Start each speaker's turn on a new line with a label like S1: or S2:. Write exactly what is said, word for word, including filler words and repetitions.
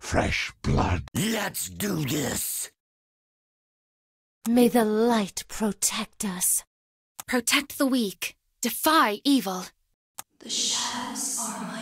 S1: fresh blood.
S2: Let's do this!
S3: May the light protect us.
S4: Protect the weak. Defy evil.
S5: The shadows are my